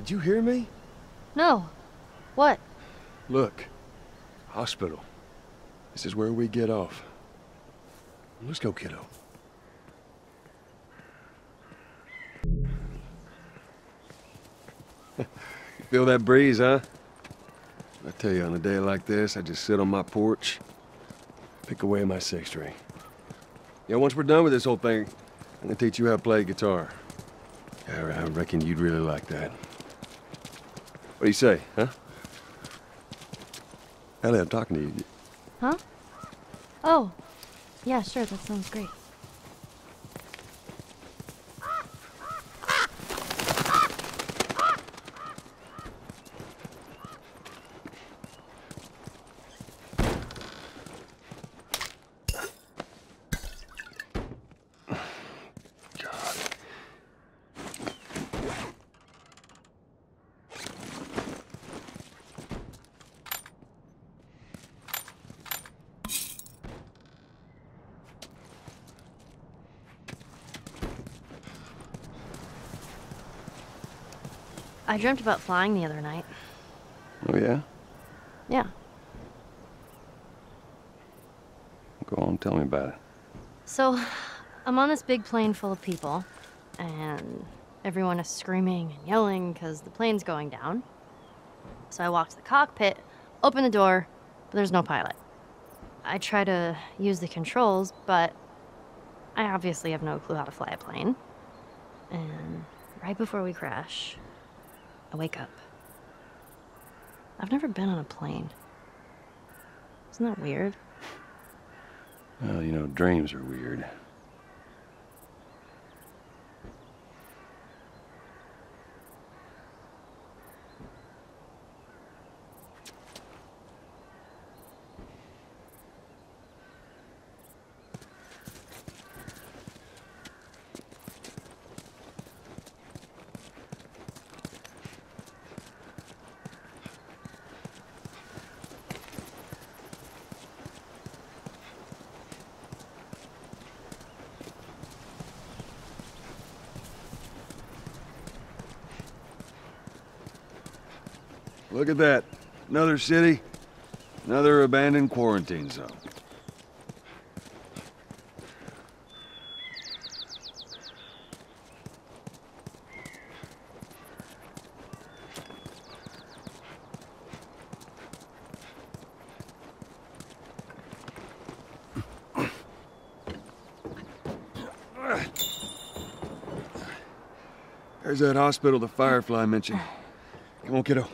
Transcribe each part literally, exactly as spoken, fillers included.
Did you hear me? No. What? Look. Hospital. This is where we get off. Let's go, kiddo. You feel that breeze, huh? I tell you, on a day like this, I just sit on my porch, pick away at my six string. Yeah, once we're done with this whole thing, I'm gonna teach you how to play guitar. I I reckon you'd really like that. What do you say, huh? Ellie, I'm talking to you. Huh? Oh. Yeah, sure, that sounds great. I dreamt about flying the other night. Oh, yeah? Yeah. Go on, tell me about it. So, I'm on this big plane full of people, and everyone is screaming and yelling because the plane's going down. So I walk to the cockpit, open the door, but there's no pilot. I try to use the controls, but I obviously have no clue how to fly a plane. And right before we crash, I wake up. I've never been on a plane. Isn't that weird? Well, you know, dreams are weird. Look at that. Another city, another abandoned quarantine zone. There's that hospital the Firefly mentioned. Come on, kiddo.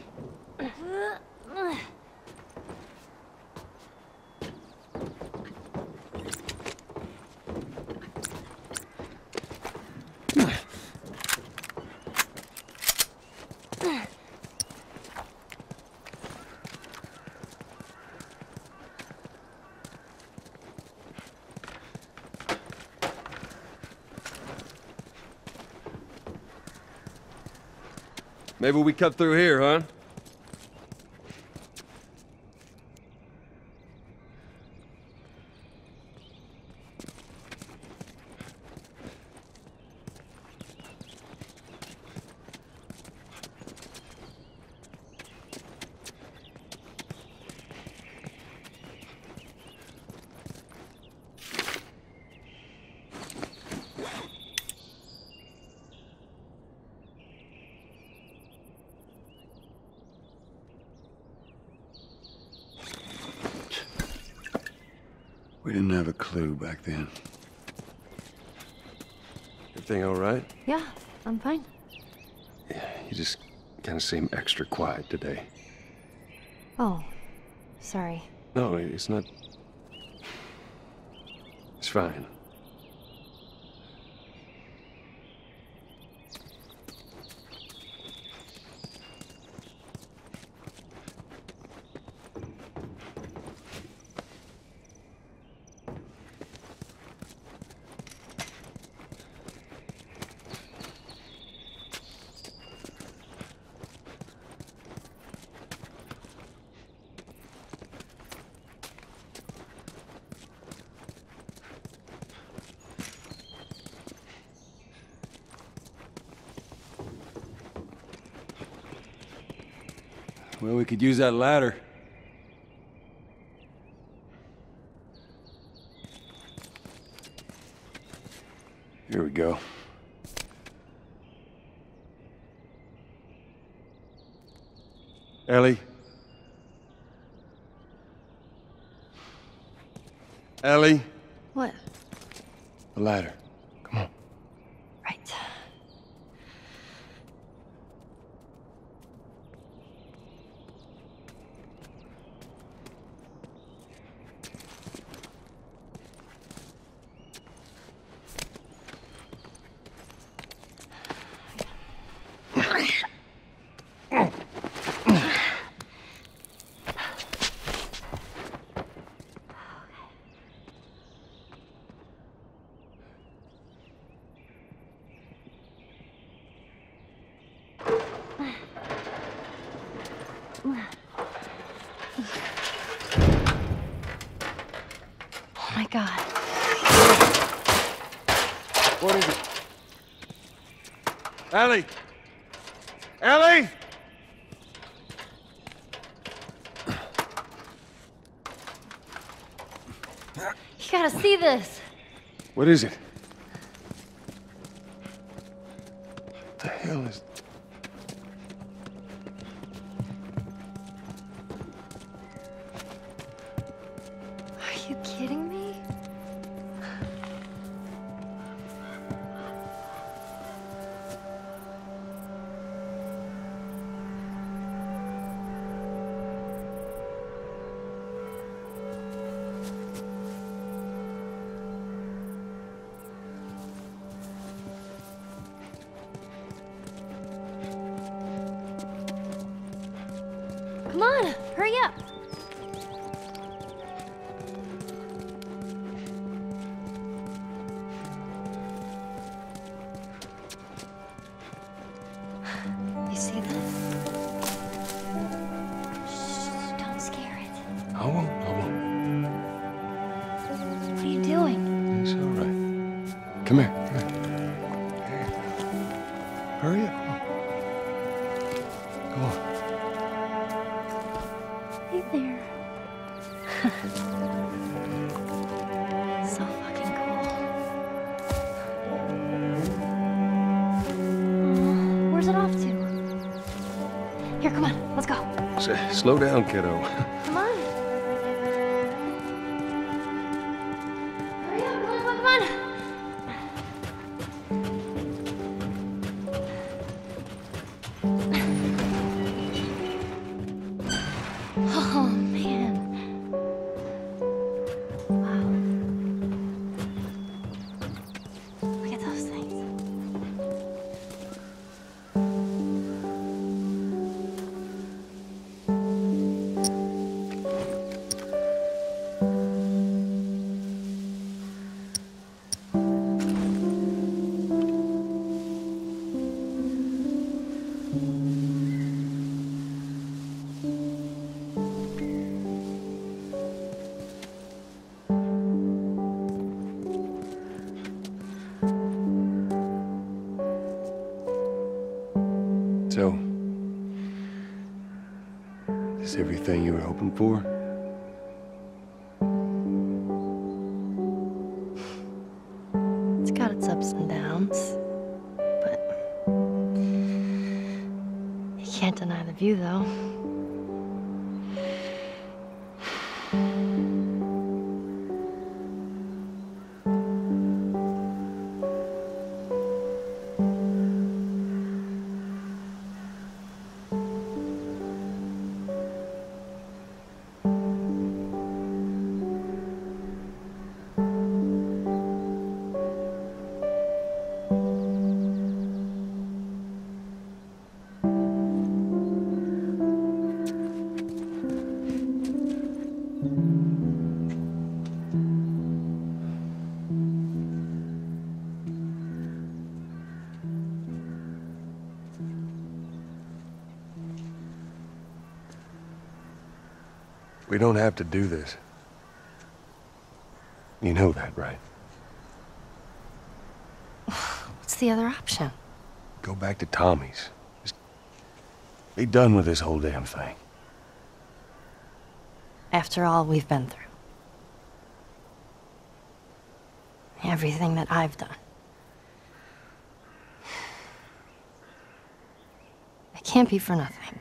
Maybe we cut through here, huh? We didn't have a clue back then. Everything all right? Yeah, I'm fine. Yeah, you just kind of seem extra quiet today. Oh, sorry. No, it's not... It's fine. Well, we could use that ladder. Here we go. Ellie? Ellie? What? The ladder. Come on. Right. Oh my God. What is it? Ellie! Ellie! You gotta see this. What is it? What the hell is... Are you kidding me? Come on, hurry up. You see this? Shh, don't scare it. I won't, I won't. What are you doing? It's all right. Come here, come here. Here. Hurry up. Come on. Hey there. So fucking cool. Aw, where's it off to? Here, come on, let's go. S- slow down, kiddo. Come on. Hurry up, come on, come on, come on. Oh, man. Wow. Look at those things. So, is everything you were hoping for? It's got its ups and downs, but you can't deny the view, though. We don't have to do this. You know that, right? What's the other option? Go back to Tommy's. Just be done with this whole damn thing. After all we've been through. Everything that I've done. It can't be for nothing.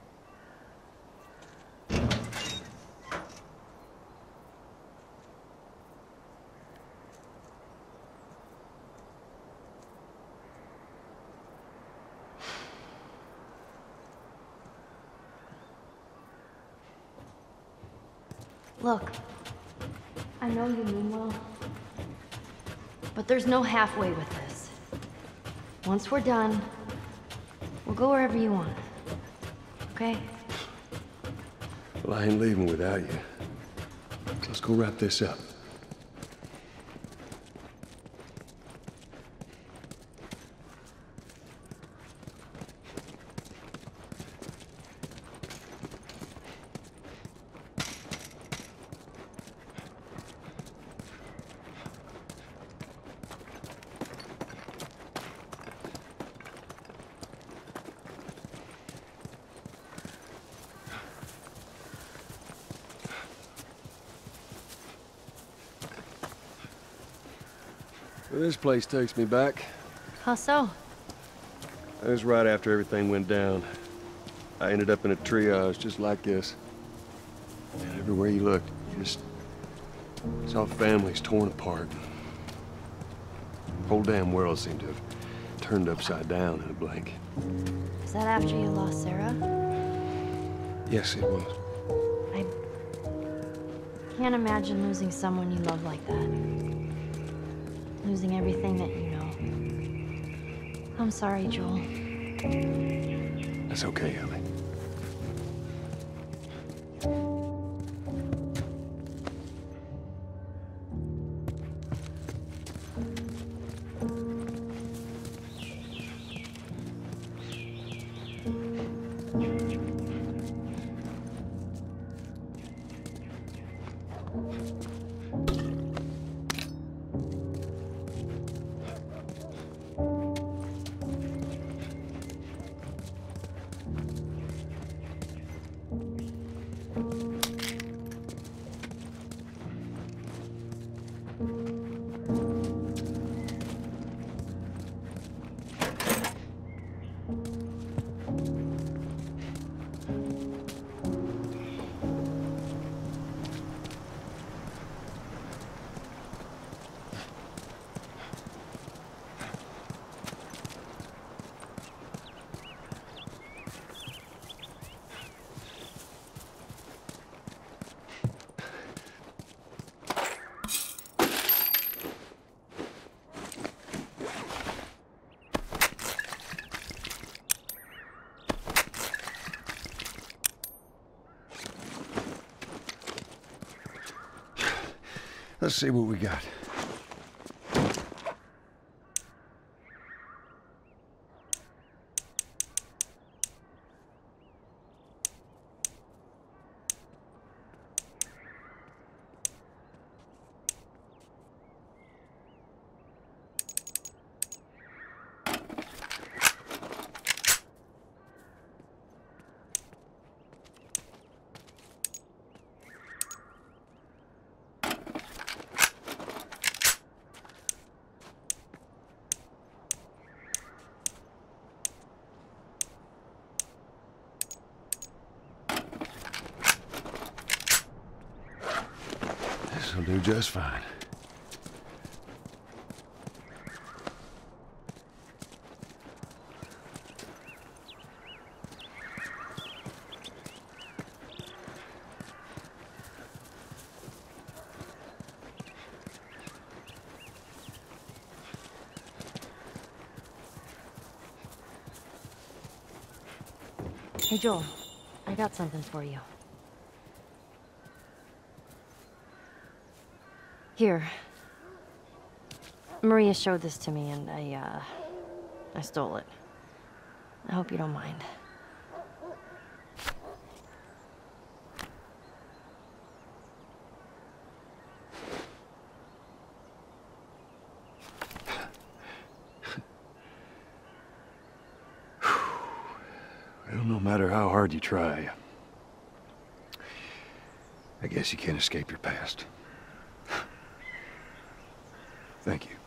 Look, I know you mean well, but there's no halfway with this. Once we're done, we'll go wherever you want. Okay? Well, I ain't leaving without you. So let's go wrap this up. Well, this place takes me back. How so? It was right after everything went down. I ended up in a triage just like this. And everywhere you looked, you just saw families torn apart. The whole damn world seemed to have turned upside down in a blink. Is that after you lost Sarah? Yes, it was. I can't imagine losing someone you love like that. Losing everything that you know. I'm sorry, Joel. That's okay, Ellie. Let's see what we got. This'll do just fine. Hey, Joel. I got something for you. Here. Maria showed this to me and I, uh, I stole it. I hope you don't mind. Well, no matter how hard you try, I guess you can't escape your past. Thank you.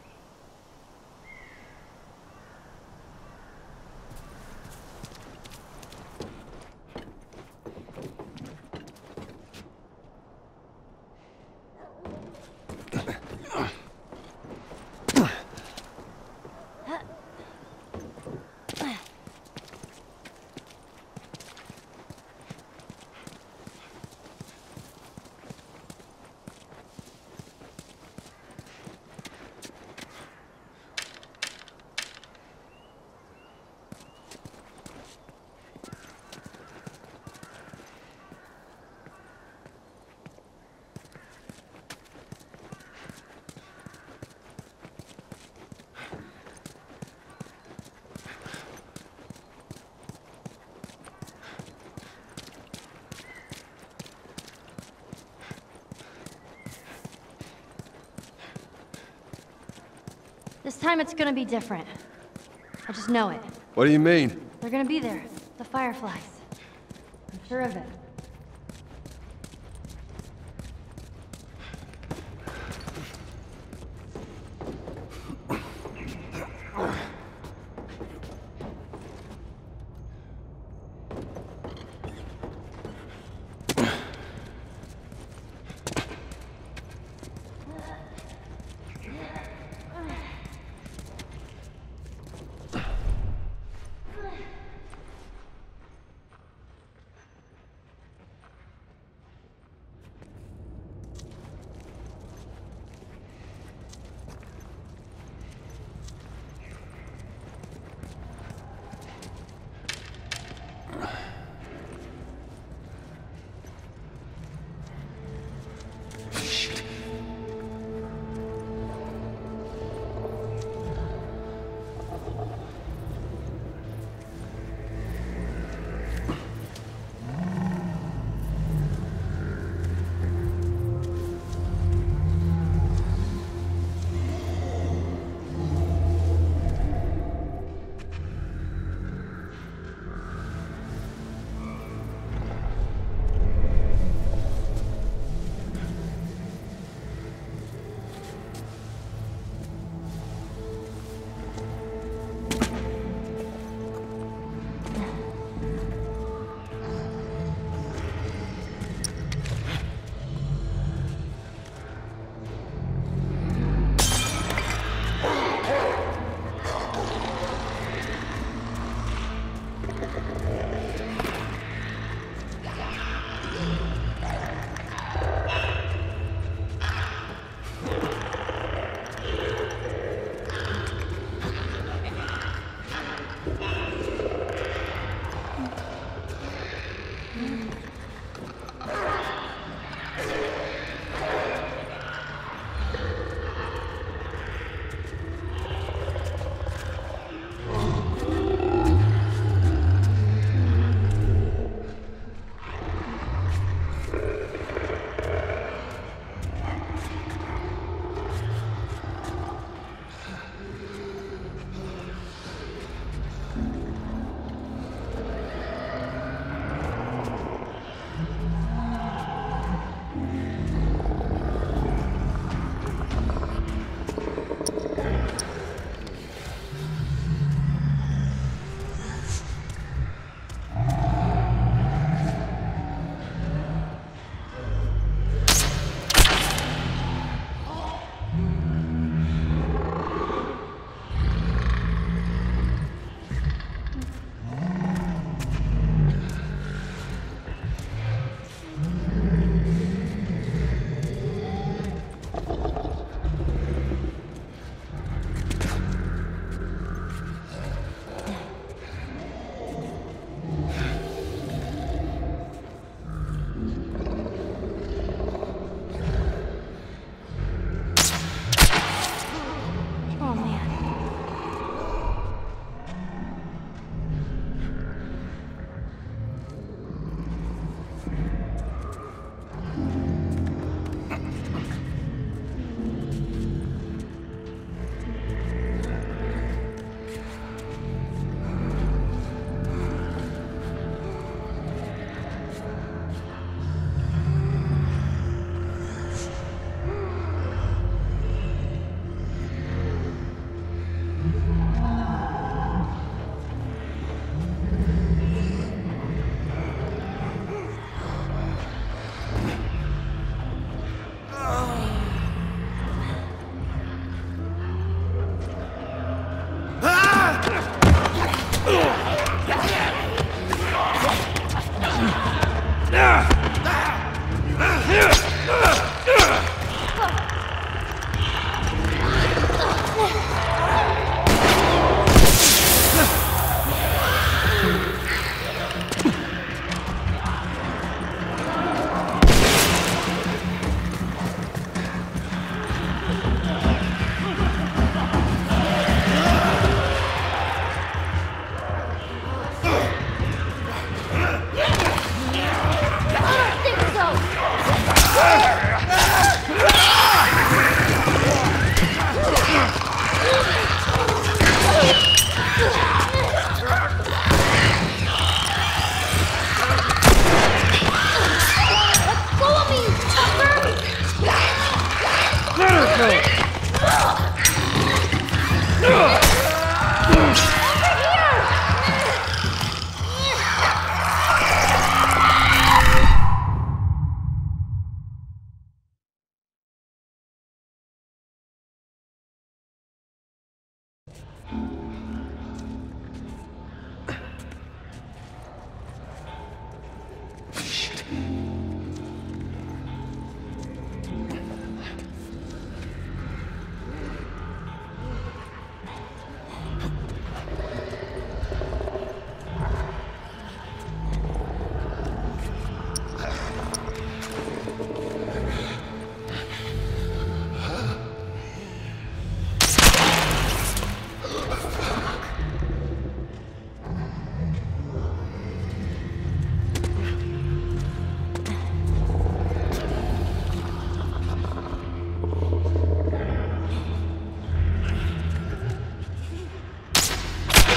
This time it's gonna be different. I just know it. What do you mean? They're gonna be there. The Fireflies. I'm sure of it.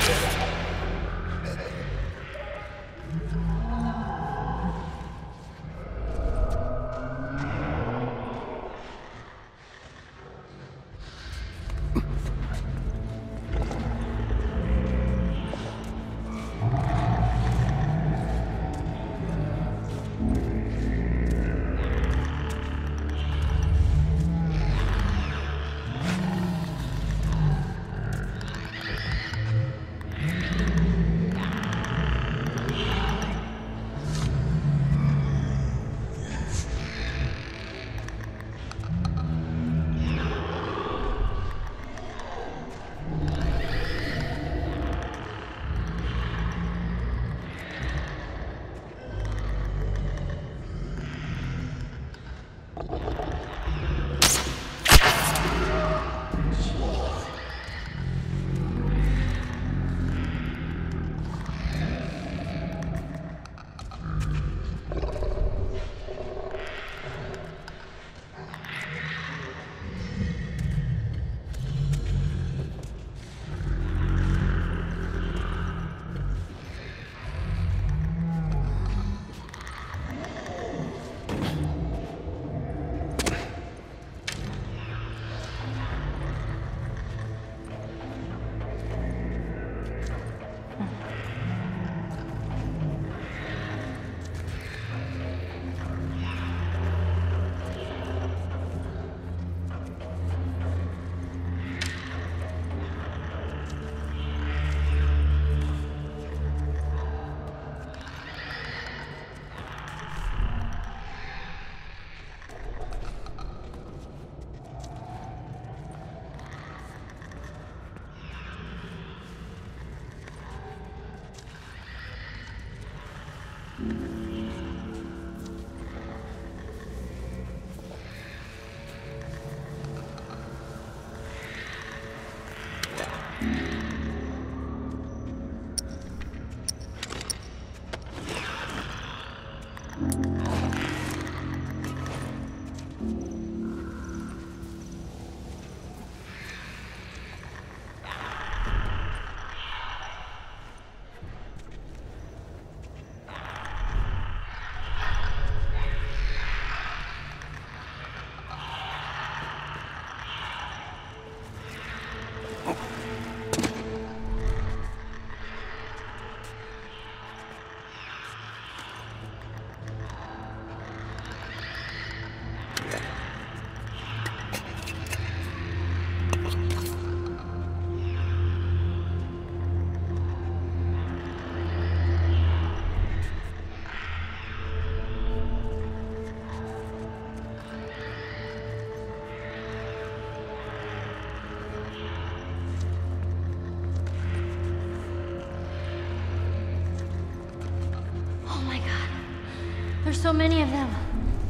There's so many of them.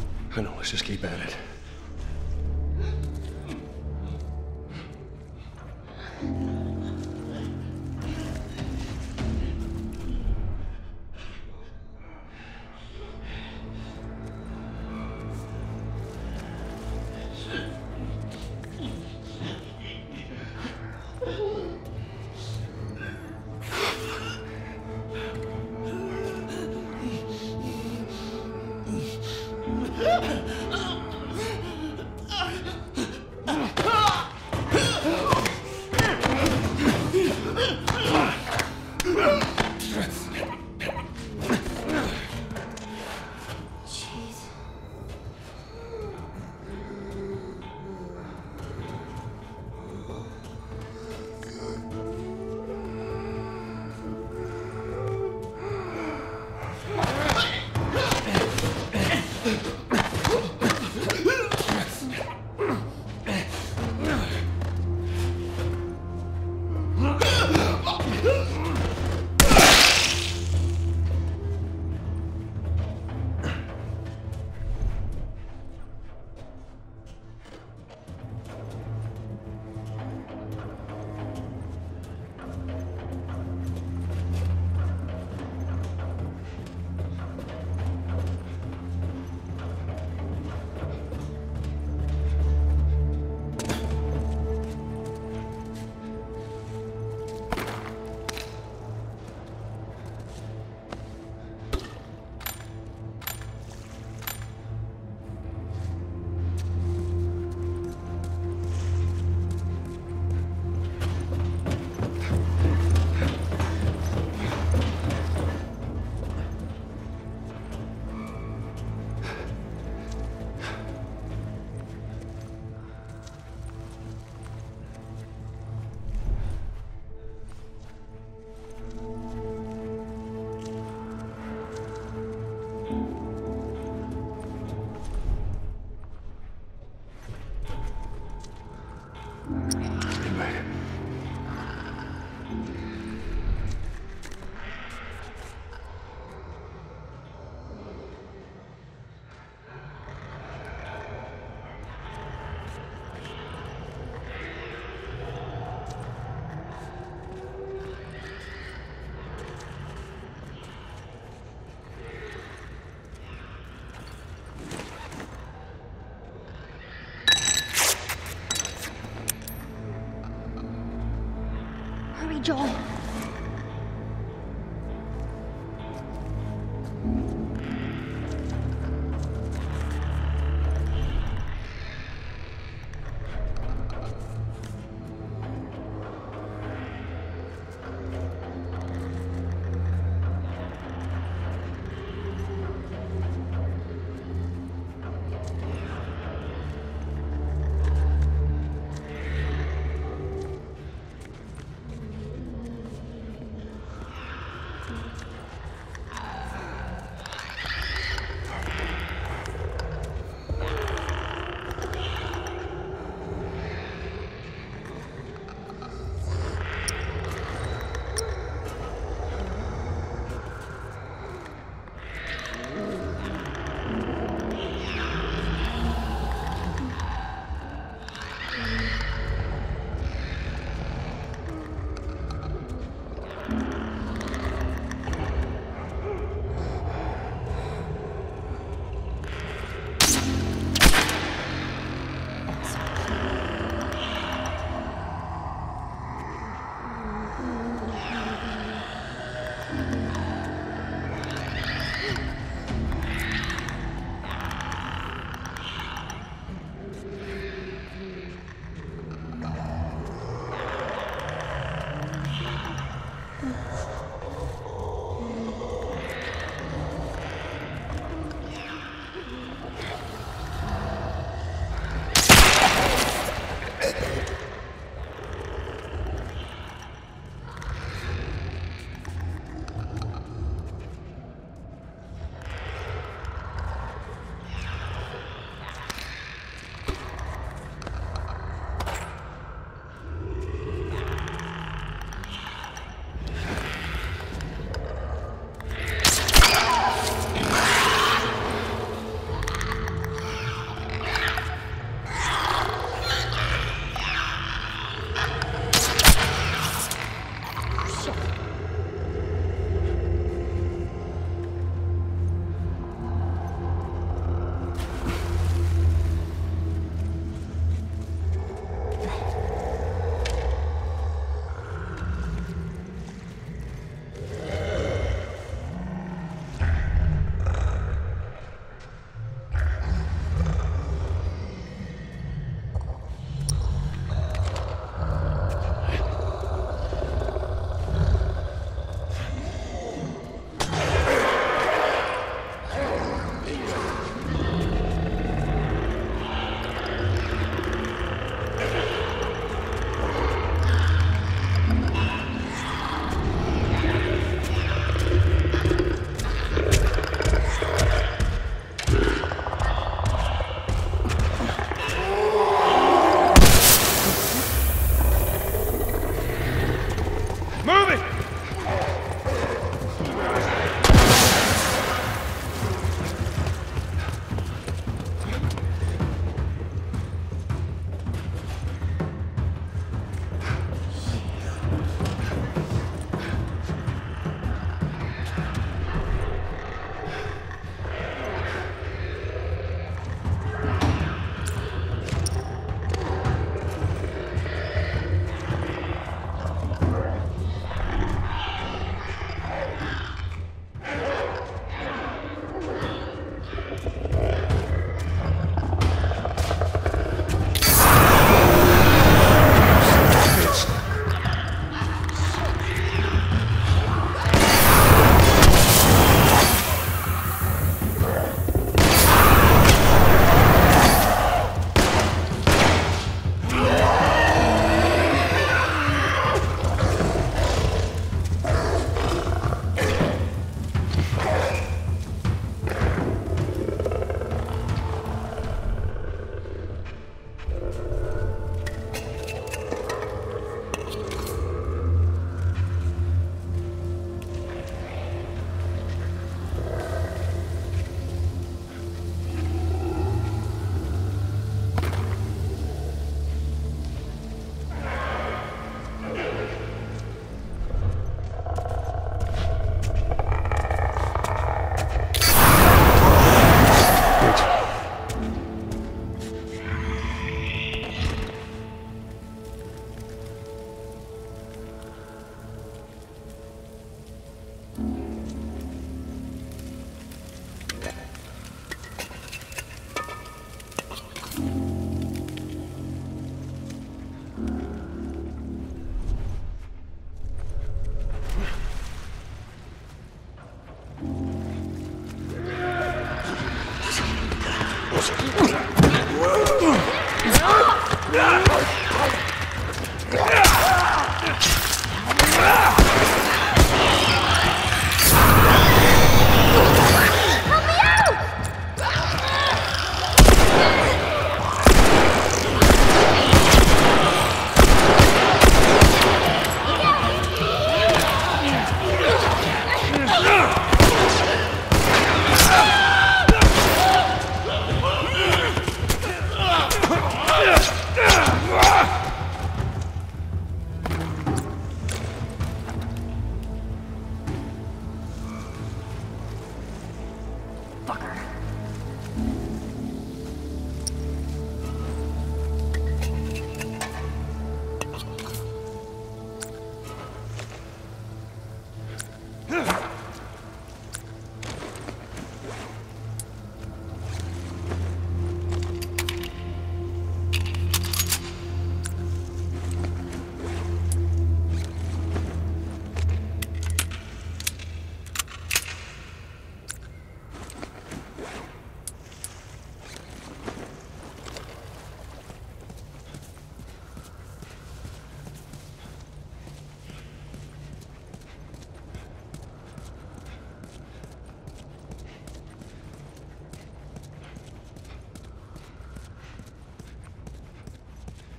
I know, let's just keep at it.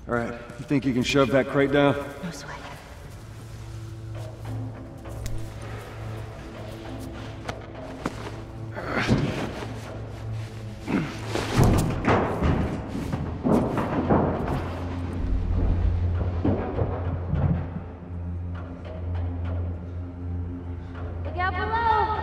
All right, you think you can shove that crate down? No sweat. Look out below!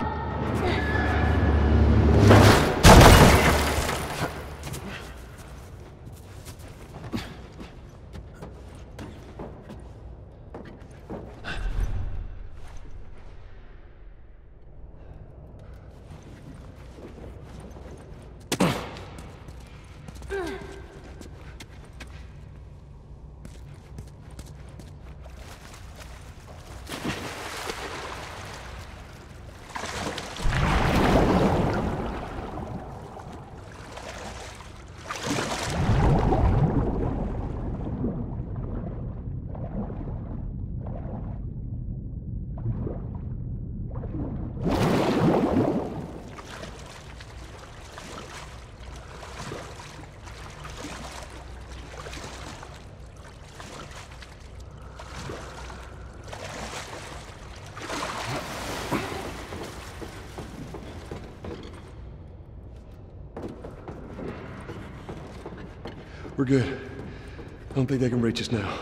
We're good. I don't think they can reach us now.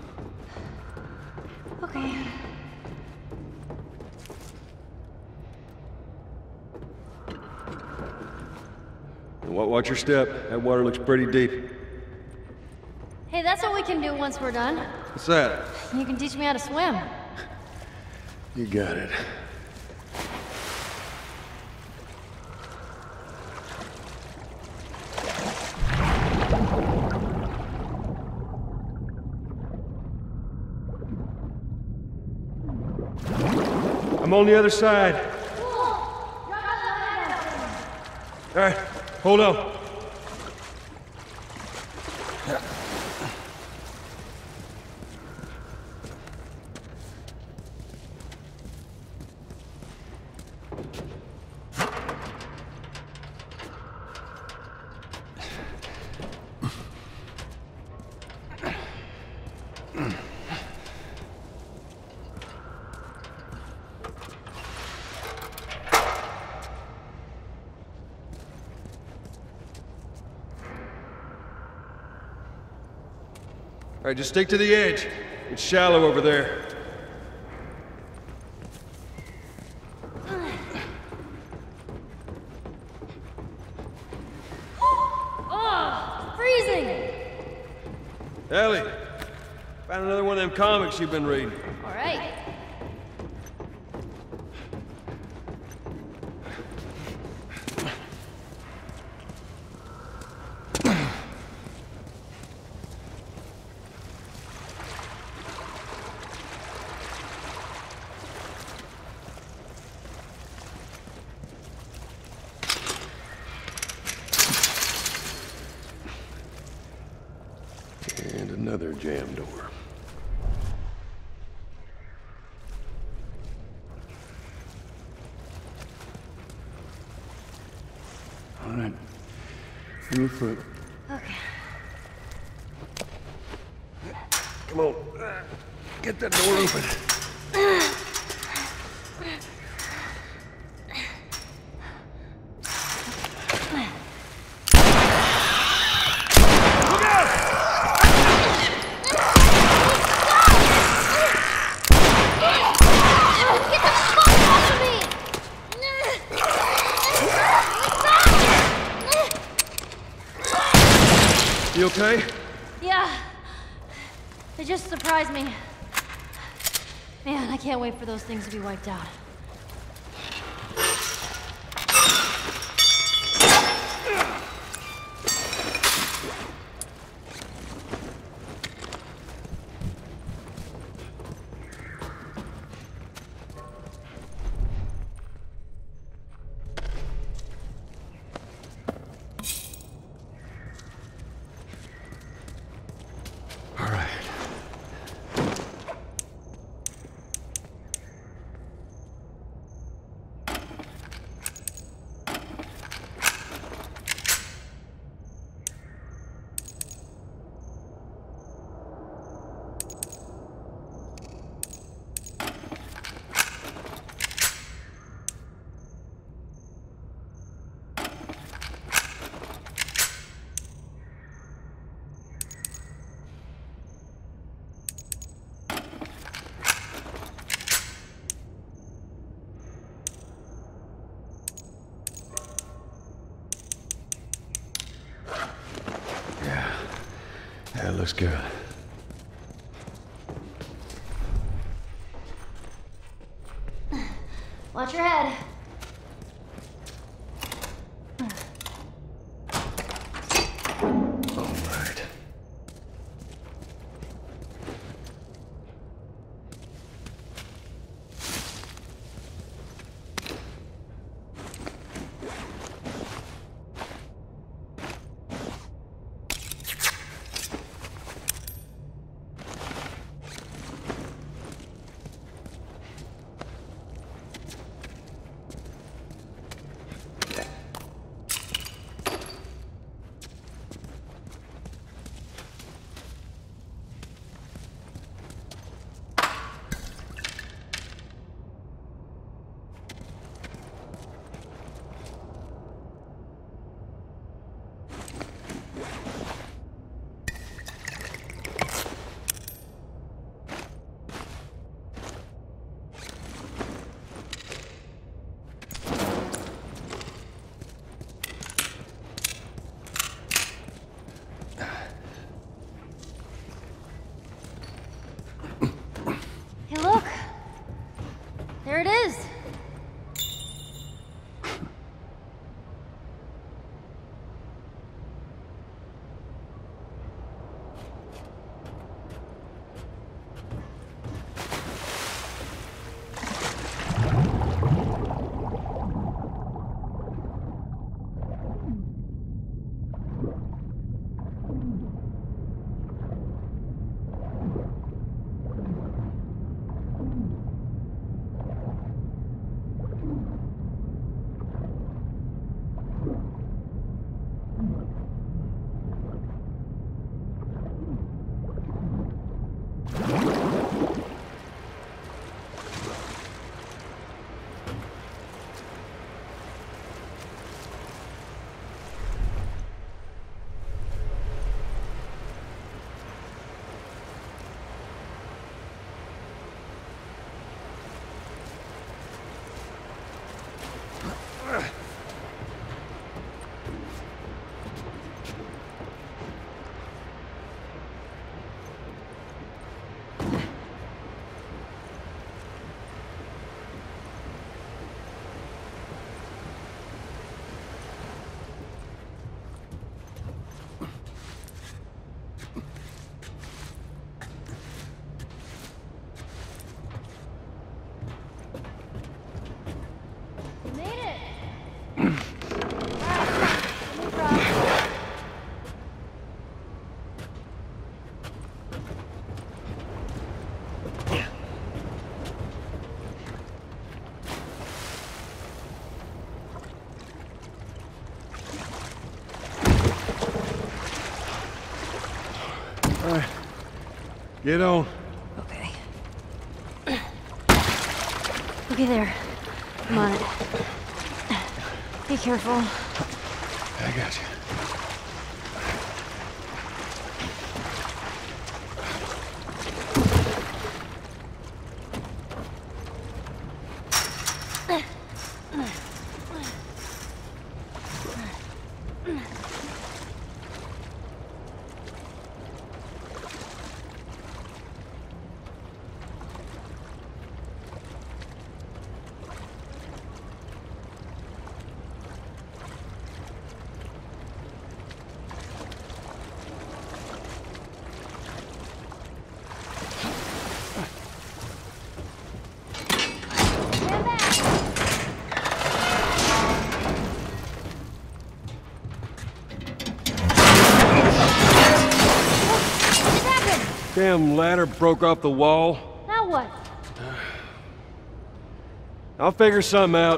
Okay. Watch your step. That water looks pretty deep. Hey, that's what we can do once we're done. What's that? You can teach me how to swim. You got it. I'm on the other side. All right, hold on. All right, just stick to the edge. It's shallow over there. Oh, freezing! Ellie, found another one of them comics you've been reading. All right. And another jam door. All right. Bring your foot. Okay. Come on. Get that door open. You okay? Yeah. They just surprised me. Man, I can't wait for those things to be wiped out. All right. looks good. Watch your head. All right. Hey, look. There it is. All right. Get on. Okay. Okay, there. I'm on it. Be careful. I got you. Damn ladder broke off the wall. Now what? I'll figure something out.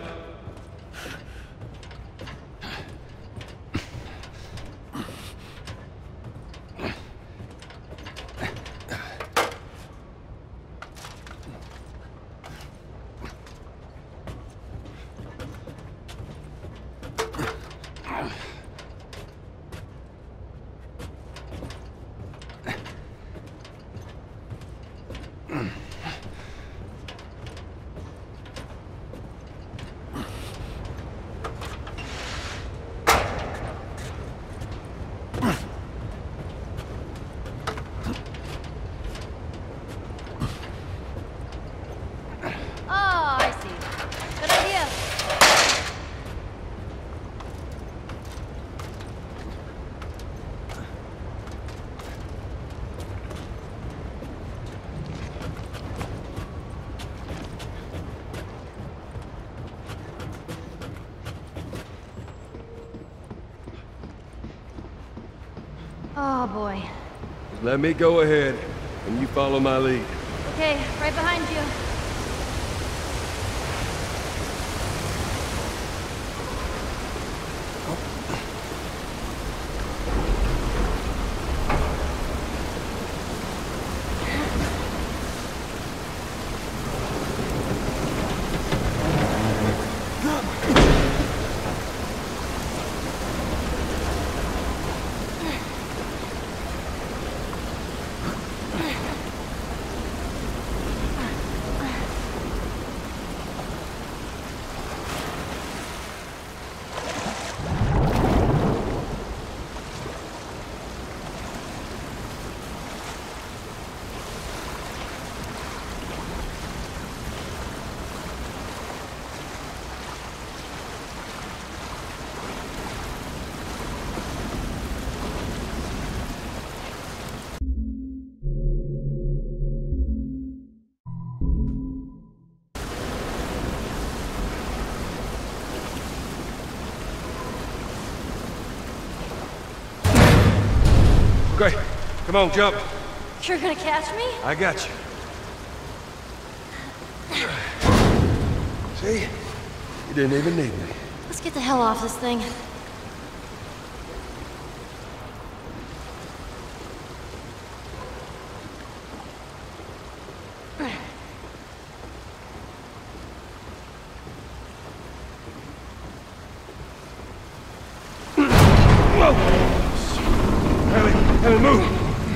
Oh boy. Just let me go ahead, and you follow my lead. Okay, right behind you. Okay, come on, jump. You're gonna catch me? I got you. See? You didn't even need me. Let's get the hell off this thing. Whoa! Ellie, Ellie, move!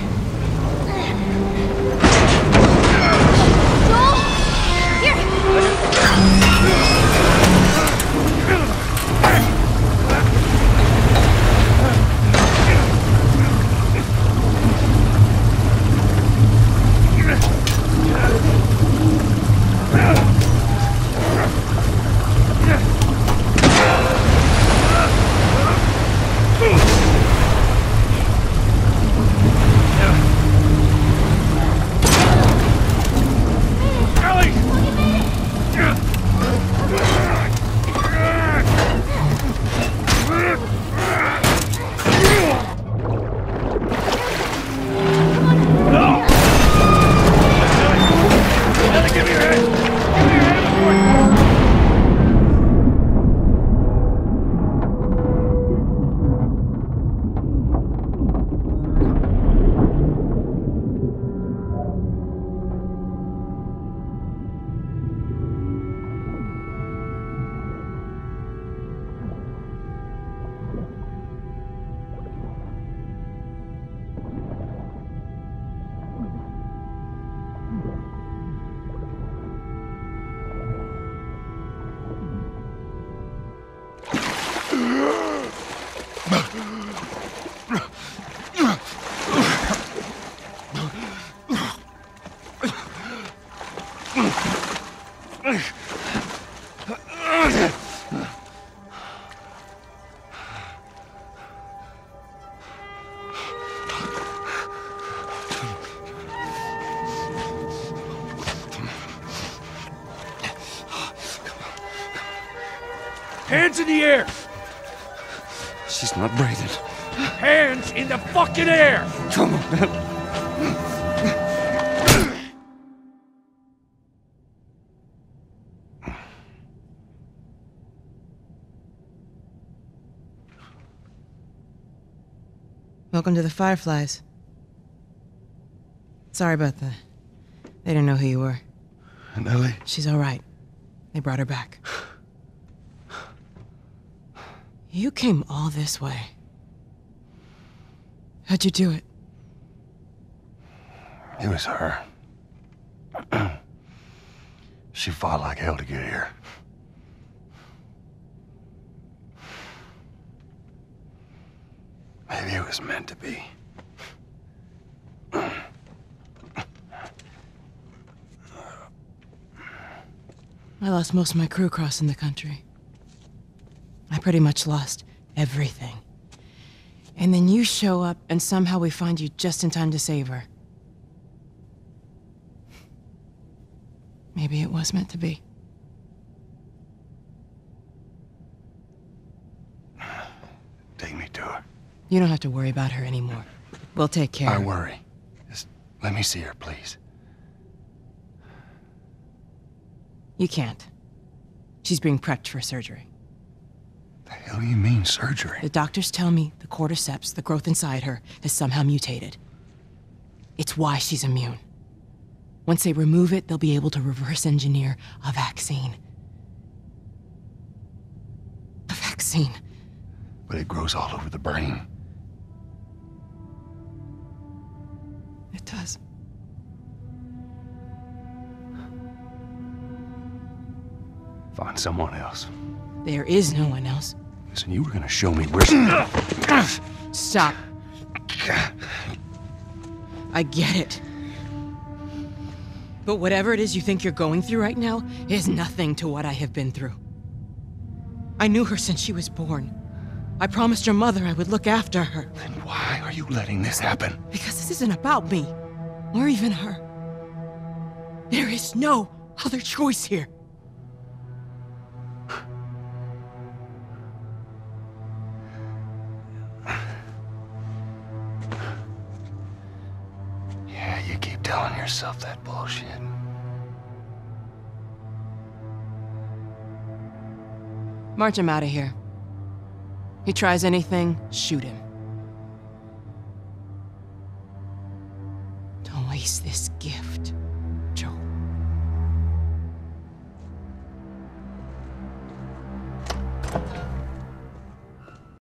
Hands in the air! She's not breathing. Hands in the fucking air! Come on. Welcome to the Fireflies. Sorry about that. They didn't know who you were. And Ellie? She's all right. They brought her back. You came all this way. How'd you do it? It was her. She fought like hell to get here. Maybe it was meant to be. I lost most of my crew crossing the country. I pretty much lost everything. And then you show up, and somehow we find you just in time to save her. Maybe it was meant to be. Take me to her. You don't have to worry about her anymore. We'll take care. I worry. Just let me see her, please. You can't. She's being prepped for surgery. The hell do you mean, surgery? The doctors tell me the cordyceps, the growth inside her, has somehow mutated. It's why she's immune. Once they remove it, they'll be able to reverse engineer a vaccine. A vaccine. But it grows all over the brain. It does. Find someone else. There is no one else. Listen, you were gonna show me where she... Stop. I get it. But whatever it is you think you're going through right now is nothing to what I have been through. I knew her since she was born. I promised her mother I would look after her. Then why are you letting this happen? Because this isn't about me, or even her. There is no other choice here. Yeah, you keep telling yourself that bullshit. March him out of here. He tries anything, shoot him. Don't waste this gift.